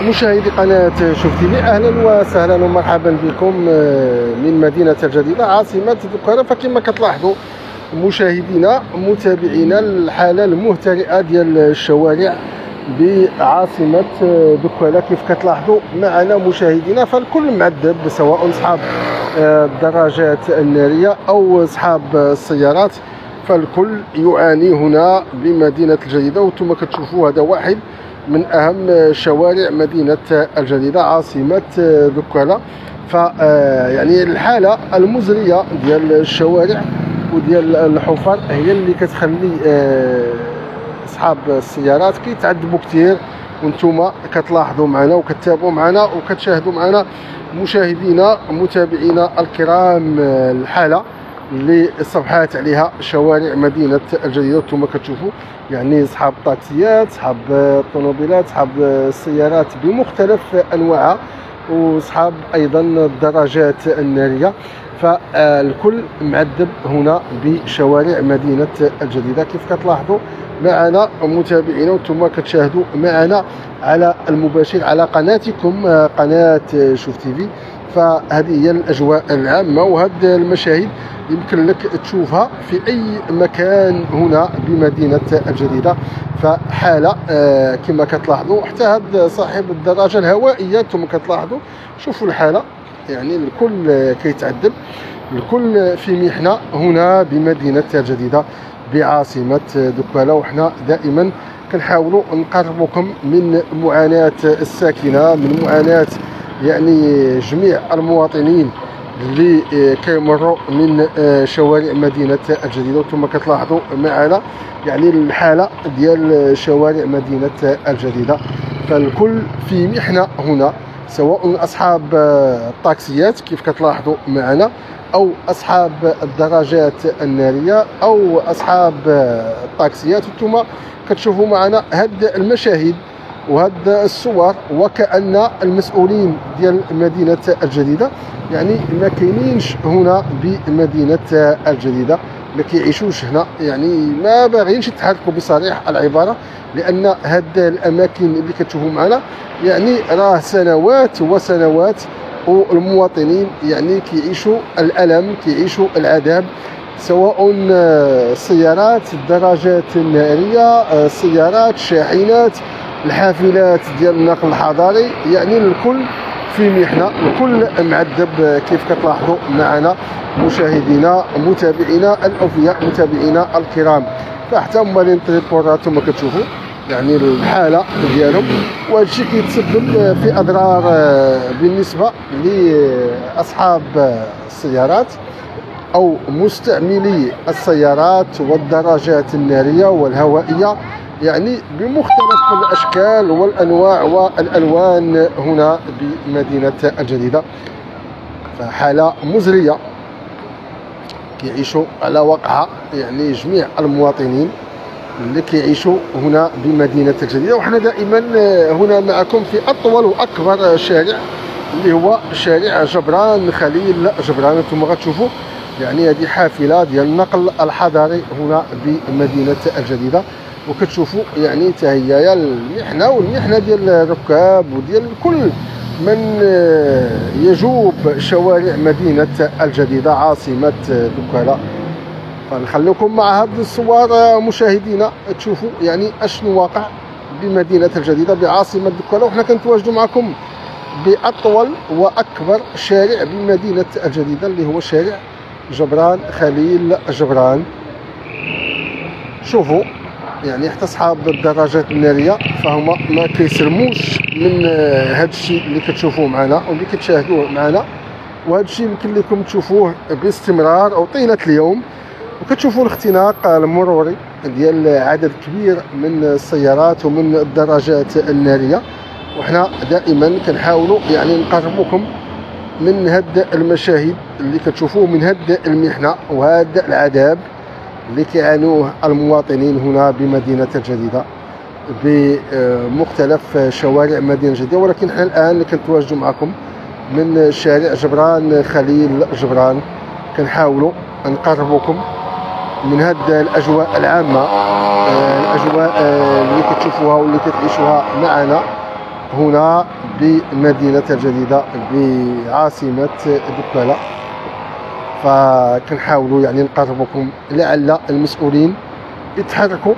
مشاهدي قناة شوف تيفي، اهلا وسهلا ومرحبا بكم من مدينة الجديدة عاصمة دكولا. فكما كتلاحظوا مشاهدينا متابعينا الحالة المهترئة ديال الشوارع بعاصمة دكولا. كيف كتلاحظوا معنا مشاهدينا فالكل معذب، سواء اصحاب الدراجات النارية او اصحاب السيارات، فالكل يعاني هنا بمدينة الجديدة. وانتم كتشوفوا هذا واحد من اهم شوارع مدينه الجديده عاصمه دكولا. ف يعني الحاله المزريه ديال الشوارع وديال الحفر هي اللي كتخلي اصحاب السيارات كيتعذبوا كثير. وانتم كتلاحظوا معنا وكتتابعوا معنا وكتشاهدوا معنا مشاهدينا متابعينا الكرام الحاله اللي صفحات عليها شوارع مدينه الجديده. وانتم كتشوفوا يعني اصحاب الطاكسيات، اصحاب الطوموبيلات، اصحاب السيارات بمختلف انواعها، واصحاب ايضا الدراجات الناريه. فالكل معذب هنا بشوارع مدينه الجديده. كيف كتلاحظوا معنا متابعينا وانتم كتشاهدوا معنا على المباشر على قناتكم قناه شوف تيفي. فهذه هي الاجواء العامه، وهذه المشاهد يمكن لك تشوفها في اي مكان هنا بمدينه الجديده. فحاله كما كتلاحظوا حتى هذا صاحب الدراجه الهوائيه انتم كتلاحظوا، شوفوا الحاله، يعني الكل كيتعذب، الكل في محنه هنا بمدينه الجديده بعاصمه دكولا. وحنا دائما كنحاولوا نقربكم من معاناه الساكنه، من معاناه يعني جميع المواطنين اللي كيمروا من شوارع مدينه الجديده. وانتم كتلاحظوا معنا يعني الحاله ديال شوارع مدينه الجديده، فالكل في محنه هنا، سواء اصحاب الطاكسيات كيف كتلاحظوا معنا، او اصحاب الدراجات الناريه، او اصحاب الطاكسيات. وانتم كتشوفوا معنا هاد المشاهد وهاد الصور وكأن المسؤولين ديال مدينة الجديدة يعني ما كاينينش هنا بمدينة الجديدة، ما كيعيشوش هنا، يعني ما باغيينش يتحركوا بصريح العبارة، لأن هاد الأماكن اللي كتشوفوا معنا يعني راه سنوات وسنوات والمواطنين يعني كيعيشوا الألم، كيعيشوا العذاب، سواء السيارات، الدراجات النارية، السيارات، الشاحنات، الحافلات ديال النقل الحضاري، يعني الكل في محنه، الكل معذب كيف كتلاحظوا معنا مشاهدينا متابعينا الاوفياء متابعينا الكرام. فحتى هما لي نتريبورات انتم كتشوفوا يعني الحاله ديالهم، وهذا الشيء كيتسبب في اضرار بالنسبه لاصحاب السيارات او مستعملي السيارات والدراجات الناريه والهوائيه، يعني بمختلف الاشكال والانواع والالوان هنا بمدينه الجديده. فحاله مزريه كيعيشوا على وقعها يعني جميع المواطنين اللي كيعيشوا هنا بمدينه الجديده. وحنا دائما هنا معكم في اطول واكبر شارع اللي هو شارع جبران خليل جبران. انتم غتشوفوا يعني هذه حافله ديال النقل الحضري هنا بمدينه الجديده، وكتشوفوا يعني تهيا المحنه والمحنه ديال الركاب وديال كل من يجوب شوارع مدينه الجديده عاصمه دكولا. فنخليكم مع هذه الصور مشاهدينا تشوفوا يعني اشنو واقع بمدينه الجديده بعاصمه دكولا. وحنا كنتواجدوا معكم باطول واكبر شارع بمدينه الجديده اللي هو شارع جبران خليل جبران. شوفوا يعني حتى اصحاب الدراجات الناريه فهما ما كيسلموش من هذا الشيء اللي كتشوفوه معنا واللي كتشاهدوه معنا، وهذا الشيء يمكن لكم تشوفوه باستمرار او طيله اليوم. وكتشوفوا الاختناق المروري ديال عدد كبير من السيارات ومن الدراجات الناريه. وحنا دائما كنحاولوا يعني نقربوكم من هاد المشاهد اللي كتشوفوه، من هاد المحنه وهذا العذاب اللي كيعانوه المواطنين هنا بمدينه الجديده بمختلف شوارع مدينه الجديده. ولكن حنا الان كنتواجدوا معكم من شارع جبران خليل جبران، كنحاولوا نقربوكم من هذه الاجواء العامه، الاجواء اللي كتشوفوها واللي كتعيشوها معنا هنا بمدينة الجديدة بعاصمة دكالة. فكنحاولوا يعني نقربكم لعل المسؤولين يتحركوا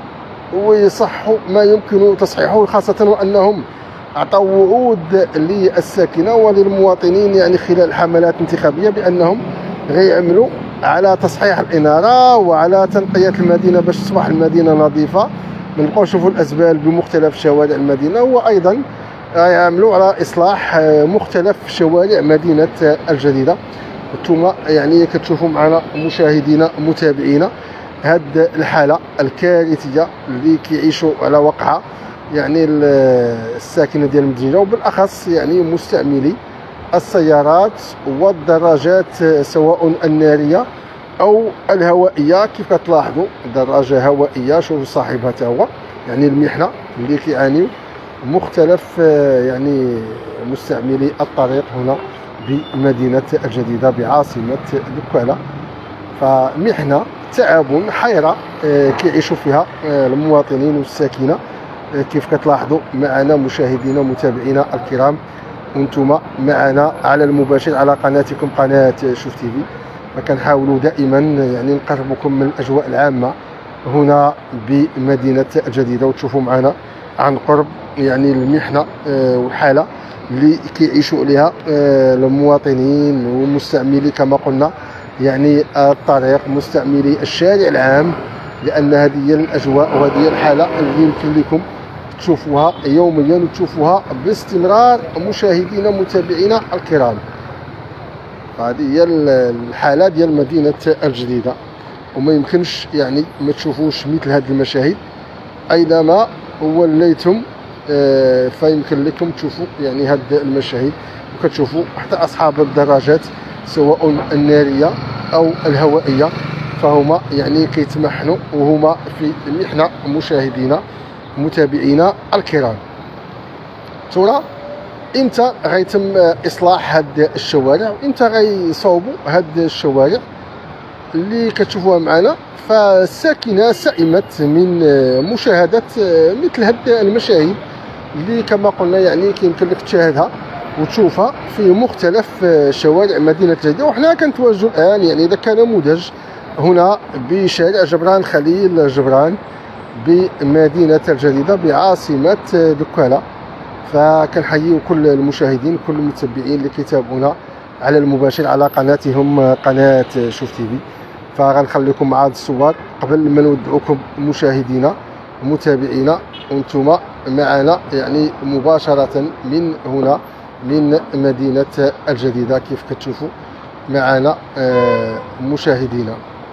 ويصحوا ما يمكن تصحيحه، خاصة وأنهم أعطوا وعود للساكنة وللمواطنين يعني خلال حملات انتخابية بأنهم غيعملوا على تصحيح الإنارة وعلى تنقية المدينة باش تصبح المدينة نظيفة، ما نبقاوش نشوفوا الأزبال بمختلف شوارع المدينة، وأيضا يعملوا على إصلاح مختلف شوارع مدينة الجديدة. انتم يعني كتشوفوا معنا مشاهدينا متابعينا هاد الحالة الكارثية اللي كيعيشوا على وقعها يعني الساكنة ديال المدينة، وبالأخص يعني مستعملي السيارات والدراجات سواء النارية أو الهوائية. كيف كتلاحظوا دراجة هوائية، شوفوا صاحبها تا هو يعني المحنة اللي كيعانيو مختلف يعني مستعملي الطريق هنا بمدينة الجديدة بعاصمة دكالة. فمحنة، تعب، حيرة كيعيشوا فيها المواطنين والساكنة كيف كتلاحظوا معنا مشاهدينا ومتابعينا الكرام، وانتم معنا على المباشر على قناتكم قناة شوف تيفي. فكنحاولوا دائما يعني نقربكم من الأجواء العامة هنا بمدينة الجديدة، وتشوفوا معنا عن قرب يعني المحنة والحالة اللي كيعيشوا عليها المواطنين والمستعملي كما قلنا يعني الطريق، مستعملي الشارع العام، لأن هذه هي الأجواء وهذه هي الحالة اللي يمكن لكم تشوفوها يوميا وتشوفوها باستمرار مشاهدينا متابعينا الكرام. هذه هي الحالة ديال مدينة الجديدة، وما يمكنش يعني ما تشوفوش مثل هذه المشاهد أينما وليتم. فيمكن لكم تشوفوا يعني هذه المشاهد، وكتشوفوا حتى أصحاب الدراجات سواء النارية أو الهوائية فهما يعني كيتمحنوا وهما في محنة مشاهدينا متابعينا الكرام. ترى امتى غيتم اصلاح هاد الشوارع وامتى غيصوبوا هاد الشوارع اللي كتشوفوها معنا؟ فالساكنه سئمت من مشاهده مثل هاد المشاهد اللي كما قلنا يعني كيمكن لك تشاهدها وتشوفها في مختلف شوارع مدينه الجديده. وحنا كنتواجدوا الان يعني اذا كنموذج هنا بشارع جبران خليل جبران بمدينة الجديدة بعاصمة دكالة. فكنحيي كل المشاهدين كل المتابعين اللي كيتابعونا على المباشر على قناتهم قناة شوف تيفي. فغنخليكم مع هاد الصور قبل ما نودعوكم مشاهدينا ومتابعينا، وانتم معنا يعني مباشرة من هنا من مدينة الجديدة كيف كتشوفوا معنا مشاهدينا.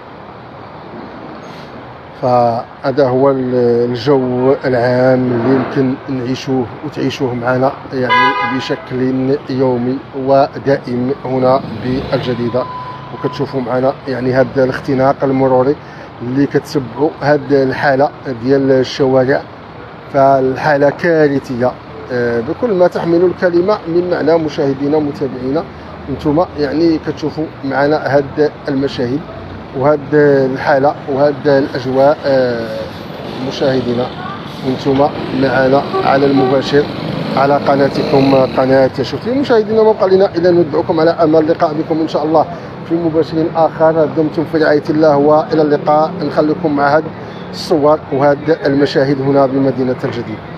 فهذا هو الجو العام اللي يمكن نعيشوه وتعيشوه معنا يعني بشكل يومي ودائم هنا بالجديدة. وكتشوفوا معنا يعني هذا الاختناق المروري اللي كتسببوا هذه الحالة ديال الشوارع. فالحالة كارثية بكل ما تحمل الكلمة من معنى مشاهدينا ومتابعينا. انتم يعني كتشوفوا معنا هذه المشاهد وهاد الحالة وهاد الأجواء مشاهدينا، وانتم معنا على المباشر على قناتكم قناة شوف تيفي. مشاهدينا ما بقى لنا إلا ندعوكم على أمل اللقاء بكم إن شاء الله في مباشر آخر. دمتم في رعاية الله وإلى اللقاء. نخليكم مع هاد الصور وهاد المشاهد هنا بمدينة الجديدة.